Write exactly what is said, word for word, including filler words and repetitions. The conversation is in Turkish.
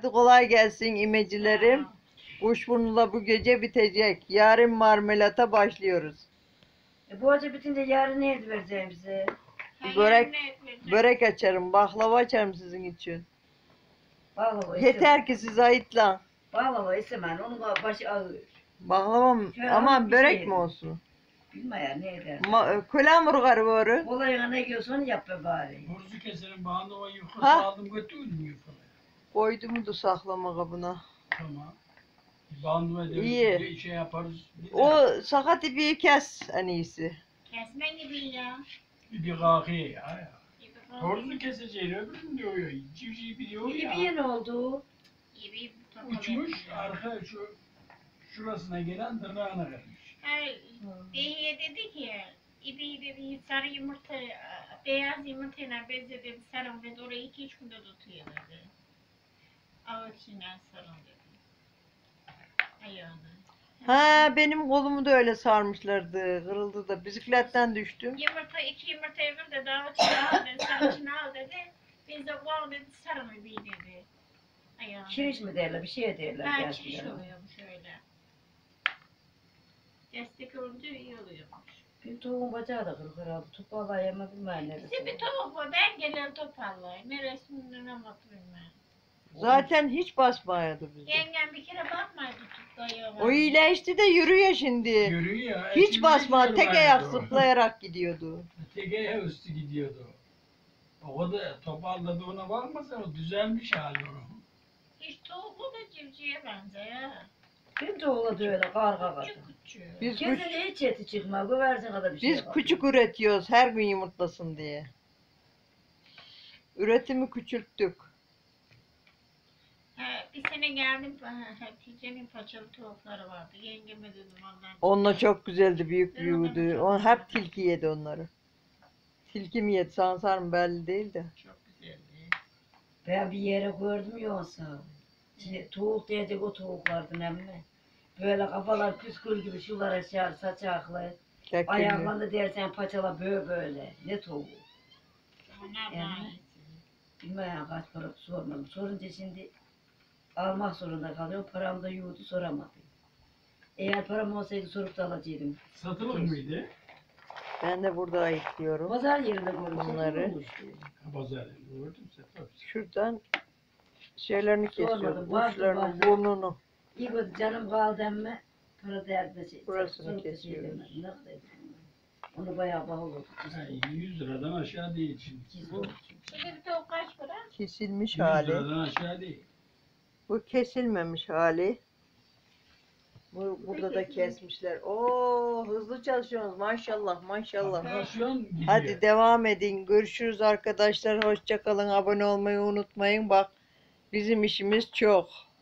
Hadi kolay gelsin imecilerim. Kuşburnu'la bu gece bitecek. Yarın marmelata başlıyoruz. E, bu hoca bitince yarın ne vereceğim bize? Börek börek açarım, baklava açarım sizin için. Baklava Yeter ki siz ayıtlan. Baklava istemem, onun başı ağır. Baklava mı? Şöyle Aman bir börek şey. mi olsun? Bilmem ya ne eder. Ma Kolamur garı Kolayına ne yiyorsan yap be bari. Burcu keserim bağında o yukarı Ha? aldım götürdüm yukarı. Koydu mu da saklama kabına. Tamam. Bağında İyi. bir şey yaparız. Bir de O sakat ipiyi kes en iyisi. Kesme gibi ya. bir kalkıyor ya. ya. Gibi kalk- Torunu keseceğini öbürünü diyor ya. Civciv biliyor ya. İbiye ne oldu? gibi topalı. Uçmuş arka şu şurasına gelen tırnağına gelmiş. Hayır, Behiye dedi ki, İbi dedi sarı yumurta, beyaz yumurtayla bezle dedi sarın dedi, orayı iki üç günde tutuyor dedi. Avuçla sarın dedi. Ayağını. Ha benim kolumu da öyle sarmışlardı. Kırıldı da bisikletten düştüm. Yumurta, iki yumurtayı bir dedi, avuçla al dedi, sarıçını al dedi. Biz de kol dedi, sarın İbi dedi. Ayağını. Kiriş mi derler, bir şey derler. Ha, gerçi çiş ya. oluyormuş öyle. Destek olunca iyi oluyormuş. Bir tavuğun bacağı da kırık herhalde. Topalı yeme bilmem neresi. Bize bir tavuk var, ben gelen toparlayayım. Neresinden ama bilmem. Zaten hiç basmayadı bizi. Yengem bir kere bakmaydı tutlayıyor. O iyileşti de yürüyor şimdi. Yürüyor ya. Hiç etimiz basmadı. yürüyor Tek ayak o. zıplayarak gidiyordu. Tek ayak üstü gidiyordu. O da toparladı ona bakmasa o düzelmiş hali o. Hiç tavuğu da civciye benzer ya. Benim tavuğla da öyle karga kadar. Küçük küçük. Biz kuş, Kesinlikle hiç eti çıkmaz. Güvercin kadar bir şey biz yapar. küçük üretiyoruz her gün yumurtlasın diye. Üretimi küçülttük. Ha, bir sene geldim, ha, Hatice'nin paçalı tavukları vardı. Yengeme dedim ondan. Onunla çok güzeldi, büyük Ben ondan büyüdü. çok On hep güzel. tilki yedi onları. Tilki mi yedi, sansar mı belli değil de. Çok güzeldi. Ben bir yere gördüm yoksa. Şimdi tavuk diyecek o tavuklardan emmi. Böyle kafalar püskül gibi şular aşağı saçaklı. Kekilli. Ayaklarında dersen paçalar böyle böyle. Ne tavuğu? Onlar Yani. daha iyi. Bilmem kaç para sormadım. Sorunca şimdi almak zorunda kalıyor. Param da yoğdu soramadım. Eğer param olsaydı sorup da alacaktım. Satılık mıydı? Ben de burada ayıklıyorum. Pazar yerinde gördüm. Bunları. satılmıştı. Pazar gördüm satılık. Şuradan şeylerini Sormadım, kesiyorum. baktım, Uçlarını, baktım. burnunu. İyi kötü canım kaldı emme. Para derdine şey. Burasını sorup da şey kesiyoruz. demedim. Ne kadar dedim. Onu bayağı bağlı oldu. Ha, yüz liradan aşağı değil şimdi. Çizdi oldu çünkü. Şimdi bir tavuk kaç para? Kesilmiş yüz hali. liradan aşağı değil. Bu kesilmemiş hali. Bu, burada da kesmişler. Oo hızlı çalışıyorsunuz maşallah maşallah. Operasyon gidiyor. Hadi devam edin. Görüşürüz arkadaşlar. Hoşça kalın. Abone olmayı unutmayın. Bak bizim işimiz çok.